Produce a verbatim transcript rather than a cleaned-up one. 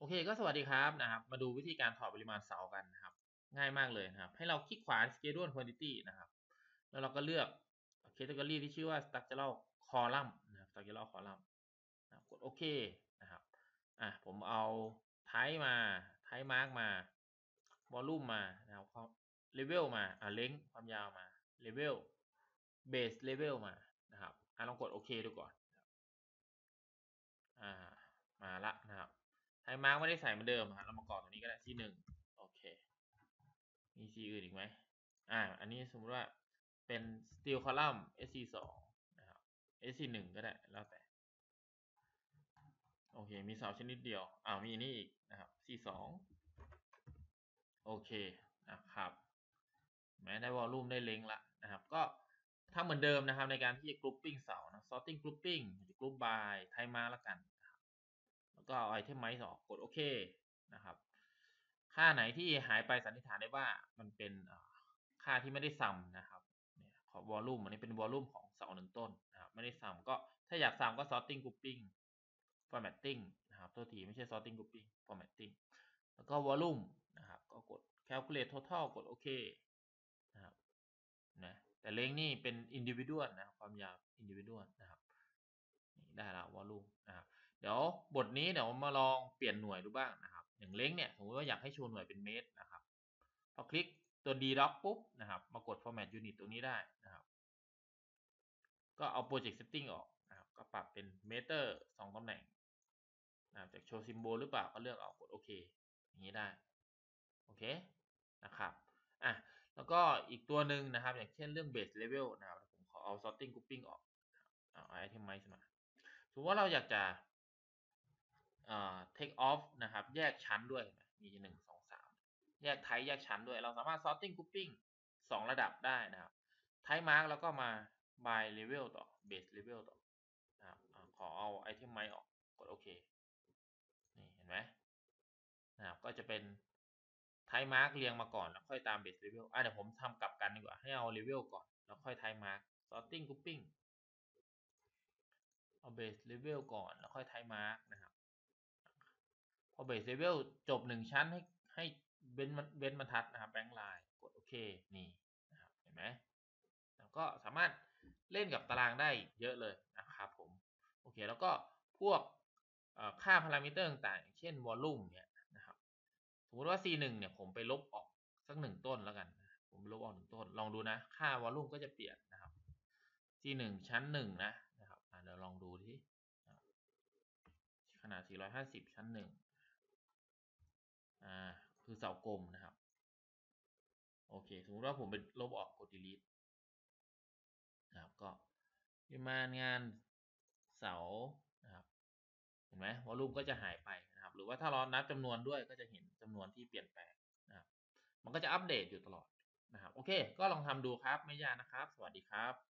อเคก็สวัสดีครับนะครับมาดูวิธีการถอดปริมาณเสากันนะครับง่ายมากเลยนะครับให้เราคลิกขวา schedule quantity นะครับแล้วเราก็เลือก category ที่ชื่อว่า structural column นะครับ structural column นะกดโอเคนะครับอ่ะผมเอา type มา type mark มา volume มานะครับ level มาอ่ะ length ความยาวมา level base level มานะครับอ่ะลองกดโอเคดูก่อนอ่ามาละนะครับไทยมาร์กไม่ได้ใส่เหมือนเดิมครับเรามากรอกตรงนี้ก็ได้ ซี หนึ่ง โอเคมี C อื่นอีกไหมอ่าอันนี้สมมติว่าเป็น steel column เอส ซี สอง นะครับ เอส ซี หนึ่ง ก็ได้แล้วแต่โอเคมีเสาชนิดเดียวอ้าวมีนี่อีกนะครับ ซี สอง โอเคนะครับแม้ได้วอลลุ่มได้เล็งละนะครับก็ทำเหมือนเดิมนะครับในการที่จะ grouping เสานะ sorting grouping group by ไทยมาร์กละกันแล้วก็เอาไอเทมไมซ์ออกกดโอเคนะครับค่าไหนที่หายไปสันนิษฐานได้ว่ามันเป็นค่าที่ไม่ได้ซัมนะครับเนี่ยขอวอลลุ่มอันนี้เป็นวอลลุ่มของเสาหนึ่งต้นนะครับไม่ได้ซัมก็ถ้าอยากซัมก็ sorting grouping formatting นะครับตัวทีไม่ใช่ sorting grouping formatting แล้วก็วอลลุ่มนะครับก็กด calculate total กดโอเคนะครับนะแต่เลงนี่เป็น individual นะความยาว individual นะครับนี่ได้แล้ววอลลุ่มนะครับเดี๋ยวบทนี้เดี๋ยวมาลองเปลี่ยนหน่วยดูบ้างนะครับอย่างเล้งเนี่ยสมมติว่าอยากให้โชว์หน่วยเป็นเมตรนะครับพอคลิกตัว D doc ปุ๊บนะครับมากด format unit ตรงนี้ได้นะครับก็เอา project setting ออกนะครับก็ปรับเป็นเมตรสองตำแหน่งนะครับจากโชว์ซิมโบลหรือเปล่าก็เลือกออกกดโอเคอย่างนี้ได้โอเคนะครับอ่ะแล้วก็อีกตัวหนึ่งนะครับอย่างเช่นเรื่อง base level นะครับผมขอเอา sorting grouping ออกเอา itemize มาสมมติว่าเราอยากจะtake off นะครับแยกชั้นด้วยมีหนึ่ง สอง สามแยกไทป์แยกชั้นด้วยเราสามารถ sorting grouping สองระดับได้นะครับ type mark แล้วก็มา by level ต่อ base level ต่อนะครับขอเอา item ไม้ออกกดโอเคนี่เห็นไหมนะครับก็จะเป็น type mark เรียงมาก่อนแล้วค่อยตาม base level อ่ะเดี๋ยวผมทำกลับกันดีกว่าให้เอา level ก่อนแล้วค่อย type mark sorting grouping เอา base level ก่อนแล้วค่อย type mark นะครับพอ base level จบหนึ่งชั้นให้ให้เว้นเว้นบรรทัดนะครับแบงค์ไลน์กดโอเคนี่นะครับเห็นไหมแล้วก็สามารถเล่นกับตารางได้เยอะเลยนะครับผมโอเคแล้วก็พวกค่าพารามิเตอร์ต่างๆเช่นวอลลุ่มเนี่ยนะครับสมมติว่า ซี หนึ่ง เนี่ยผมไปลบออกสักหนึ่งต้นแล้วกันผมลบออกหนึ่งต้นลองดูนะค่าวอลลุ่มก็จะเปลี่ยนนะครับ ซี หนึ่ง ชั้นหนึ่งนะนะครับเดี๋ยวลองดูที่ขนาดสี่ร้อยห้าสิบชั้นหนึ่งอ่าคือเสากลมนะครับโอเคสมมติว่าผมไปลบออกกด delete นะครับก็ปริมาณงานเสานะครับเห็นไหมวอลลุ่มก็จะหายไปนะครับหรือว่าถ้าเรานับจำนวนด้วยก็จะเห็นจำนวนที่เปลี่ยนแปลงนะครับมันก็จะอัปเดตอยู่ตลอดนะครับโอเคก็ลองทำดูครับไม่ยากนะครับสวัสดีครับ